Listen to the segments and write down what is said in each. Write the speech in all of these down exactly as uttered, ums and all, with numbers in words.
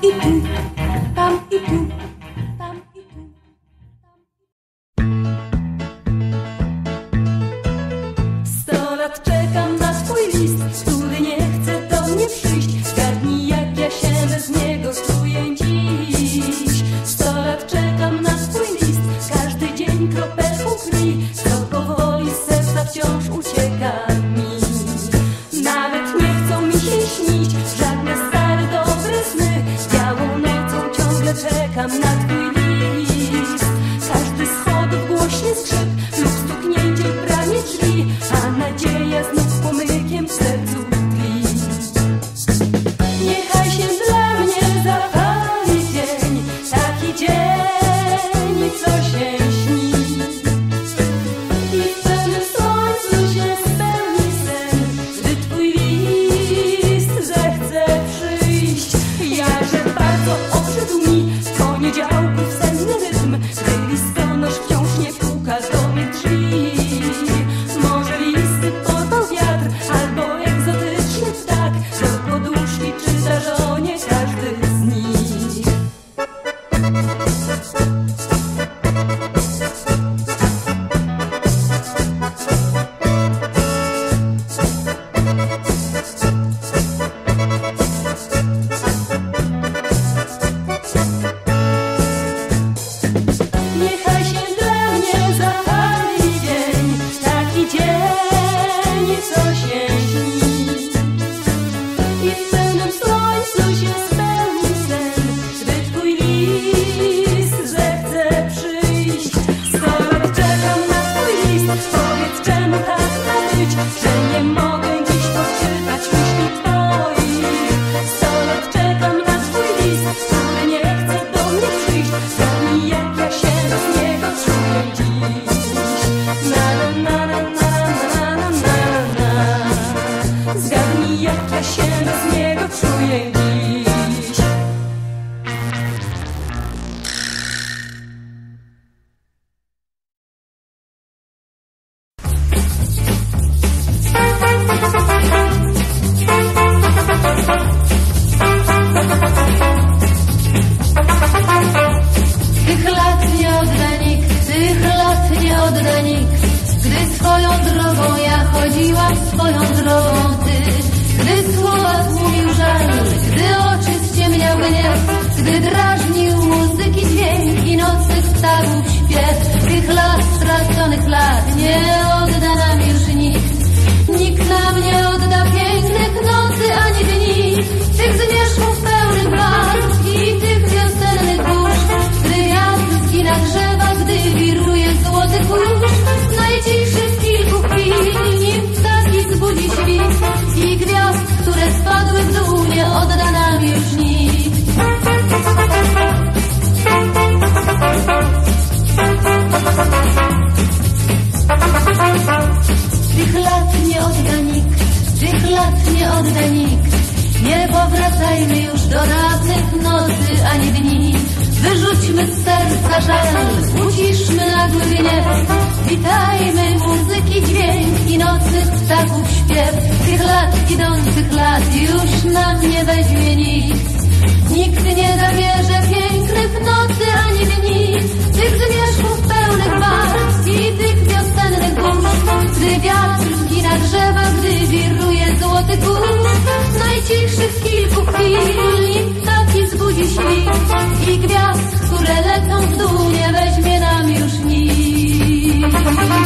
i tu, tam i tu, tam i tu. Sto lat czekam na swój list, który nie chce do mnie przyjść. Zgadnij, jak ja się bez niego czuję dziś. Sto lat czekam na swój list, każdy dzień kropelką krwi, co powoli z serca wciąż ucieka mi. Nawet nie chcą mi się śnić żadne stare dobre sny. Białą nocą ciągle czekam na twój list. Każdy z schodów głośny skrzyp lub stuknięcie w bramie drzwi, a nadzieja znów pomykiem w sercu tkwi. Niechaj się dla mnie zapali dzień, taki dzień, co się śni. I w pełnym słońcu się spełni sen, gdy twój list zechce przyjść. Jakże bardzo odszedł mi z poniedziałków senny rytm, gdy listonosz wciąż nie puka do mych drzwi. Może listy porwał wiatr, albo egzotyczny ptak, do poduszki czyta żonie każdy z nich. Niechaj się dla mnie zapali dzień, taki dzień, co się śni. I w pełnym słońcu się spełni sen, gdy twój list zechce przyjść. Sto lat czekam na twój list, powiedz, czemu tak ma być, że nie mogę dziś poczytać myśli twoich. Sto lat czekam na twój list, który nie chce do mnie przyjść. Zgadnij, jak ja się bez niego czuję dziś. Na na na na na na na na. Zgadnij, jak ja się bez niego czuję dziś. Tych lat nie odda nikt, tych lat nie odda nikt. Gdy swoją drogą ja chodziłam, swoją drogą ty. Gdy słowa tłumił żal, gdy oczy ściemniał gniew, gdy drażnił muzyki dźwięk i nocnych ptaków śpiew. Tych lat, straconych lat, nie odda nam już nikt. Nikt nam nie odda pięknych nocy ani dni, tych zmierzchów pełnych barw i tych wiosennych burz. Gdy wiatr zgina drzewa, gdy wiruje złoty kurz, najcichszych kilku chwil, nim ptaki zbudzi świt i gwiazd, które spadły w dół, nie odda nam już nikt. Tych lat nie odda nikt, tych lat nie odda nikt. Nie powracajmy już do dawnych nocy ani dni. Wyrzućmy z serca żal, uciszmy nagły gniew. Witajmy muzyki dźwięk i nocnych ptaków śpiew. Tych lat idących lat już nam nie weźmie nikt. Nikt nie zabierze pięknych nocy ani dni, tych zmierzchów pełnych barw i tych wiosennych burz. Gdy wiatr zgina drzewa, gdy wiruje złoty kurz, najcichszych kilku chwil, nim ptaki zbudzi świt i gwiazd, które lecą w dół, nie weźmie nam już nikt.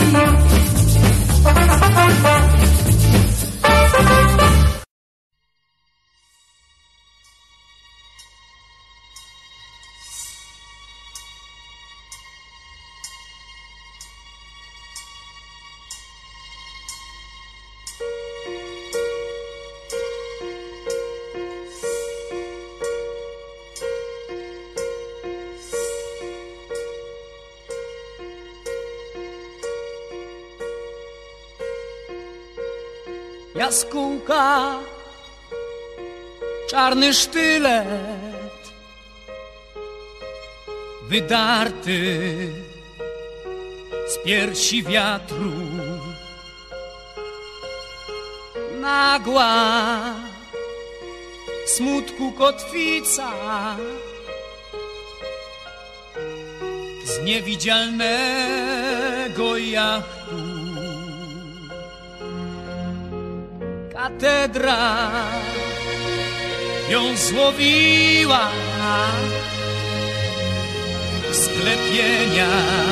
Jaskółka, czarny sztylet, wydarty z piersi wiatru. Nagła smutku kotwica, z niewidzialnego jachtu katedra ją złowiła, sklepienia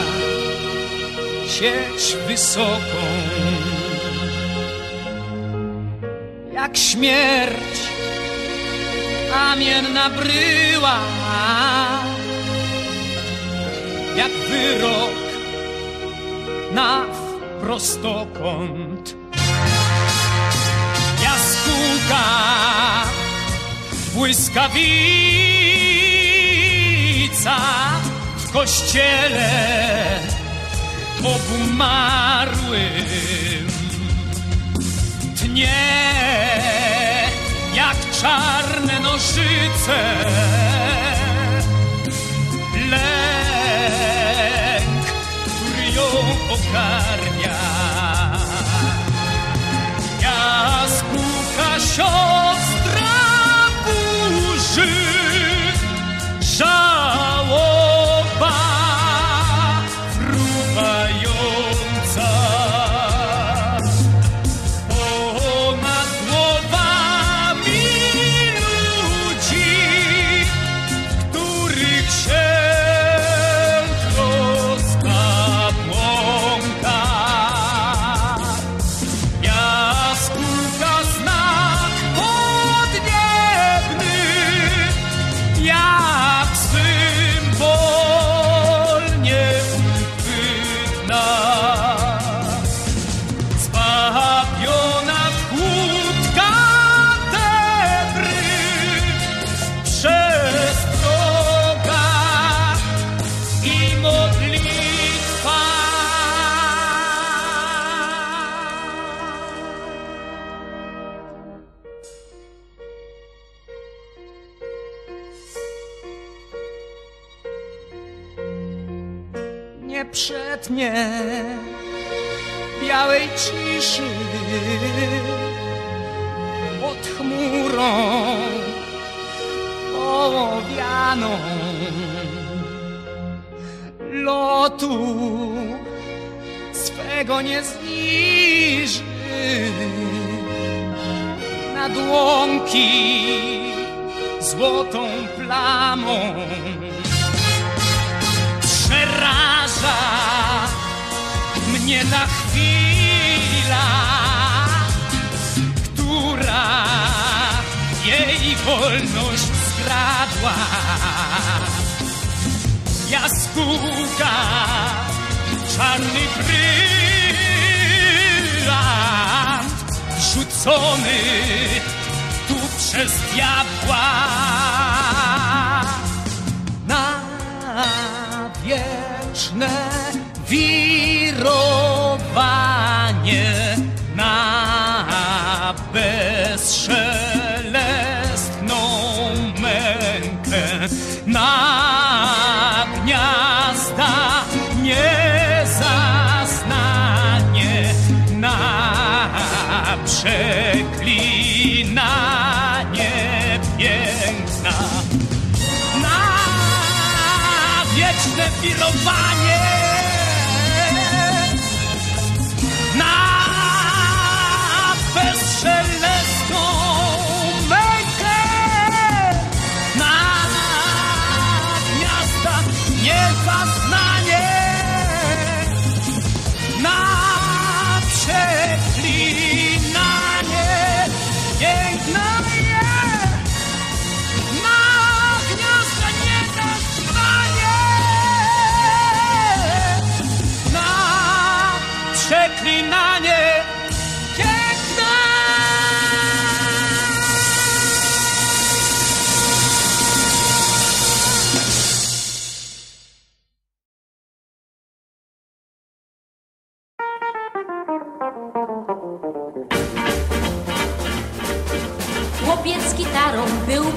sieć wysoką, jak śmierć kamienna bryła, jak wyrok na prostokąt. Jaskółka, błyskawica w kościele obumarłym tnie jak czarne nożyce. Lęk, który ją ogarnia. Jaskółka, siostra burzy, żałoba fruwająca ponad głowami ludzi, których się troska błąka. Jaskółka, znak podniebny, jak symbol nieuchwytna, zbawiona w chłód katedry, przestroga i modlitwa. Nie przetnie białej ciszy pod chmurą owianą lotu swego nie zniży nad łąki złotą plamą. Przeraża mnie ta chwila, która jej wolność skradła. Jaskółka, czarny brylant rzucony tu przez diabła na wieczne wirowanie, na bezszelestną mękę, na gniazda niezaznanie, na przeklinanie piękna, na wieczne wirowanie, na bezszelestną mękę, na gniazda niezaznanie, na przeklinanie piękna jest, na gniazda niezaznanie.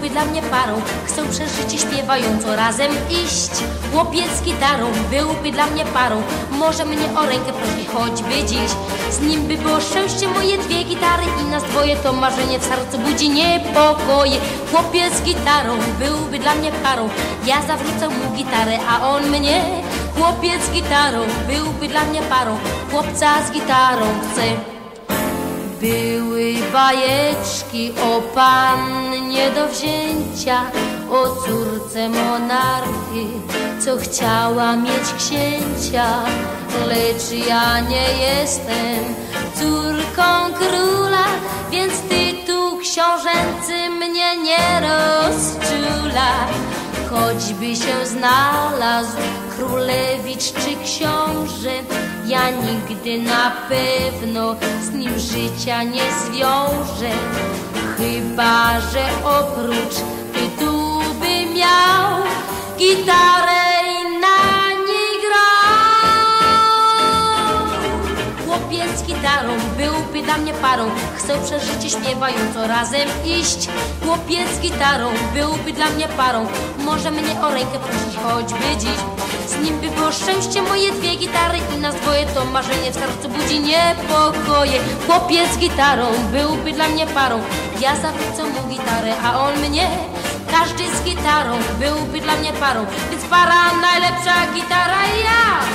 byłby dla mnie parą. Chcę przez życie śpiewająco razem iść. Chłopiec z gitarą byłby dla mnie parą. Może mnie o rękę prosi choćby dziś. Z nim by było szczęście, moje dwie gitary i nas dwoje. To marzenie w sercu budzi niepokoje. Chłopiec z gitarą byłby dla mnie parą. Ja zawrócę mu gitarę, a on mnie. Chłopiec z gitarą byłby dla mnie parą. Chłopca z gitarą chcę. Były bajeczki o pannie do wzięcia, o córce monarchy, co chciała mieć księcia. Lecz ja nie jestem córką króla, więc tytuł książęcy mnie nie rozczula. Choćby się znalazł królewicz czy książę, ja nigdy na pewno z nim życia nie zwiążę. Chyba że oprócz tytułu by miał gitarę i na niej grał. Chłopiec z gitarą byłby dla mnie parą. Chcę przez życie śpiewająco razem iść. Chłopiec z gitarą byłby dla mnie parą. Może mnie o rękę prosić choćby dziś. Z nim by było szczęście, moje dwie gitary i nas dwoje. To marzenie w sercu budzi niepokoje. Chłopiec z gitarą byłby dla mnie parą. Ja zawrócę mu gitarę, a on mnie. Każdy z gitarą byłby dla mnie parą. Więc para, najlepsza gitara i ja.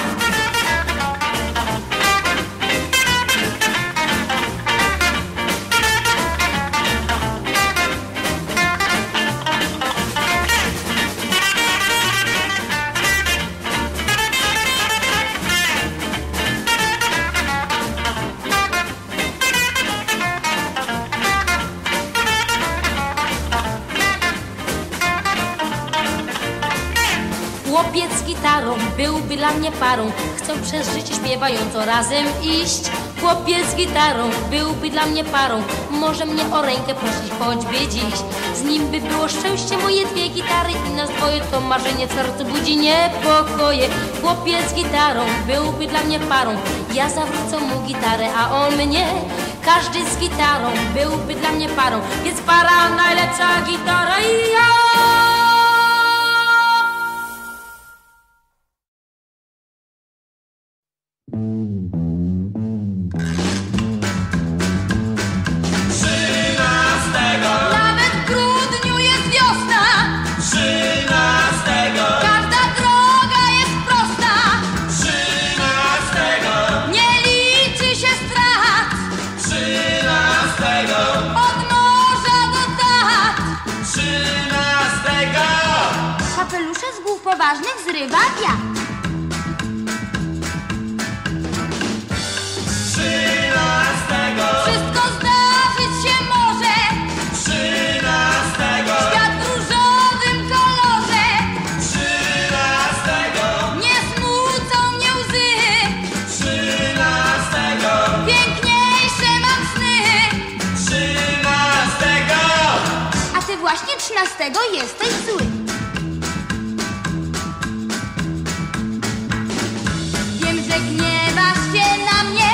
Chłopiec z gitarą byłby dla mnie parą. Chcę przez życie śpiewająco razem iść. Chłopiec z gitarą byłby dla mnie parą. Może mnie o rękę prosić choćby dziś. Z nim by było szczęście, moje dwie gitary i nas dwoje. To marzenie w sercu budzi niepokoje. Chłopiec z gitarą byłby dla mnie parą. Ja zawrócę mu gitarę, a on mnie. Każdy z gitarą byłby dla mnie parą. Więc para, najlepsza gitara i ja. Kapelusze z głów poważnych zrywa wiatr. Trzynastego Wszystko zdarzyć się może. Trzynastego Świat w różowym kolorze. Trzynastego Nie smucą mnie łzy. Trzynastego Piękniejsze mam sny. Trzynastego A ty właśnie trzynastego jesteś zły. Gniewasz się na mnie,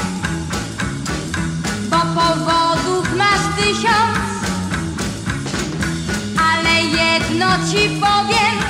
bo powodów masz tysiąc, ale jedno ci powiem.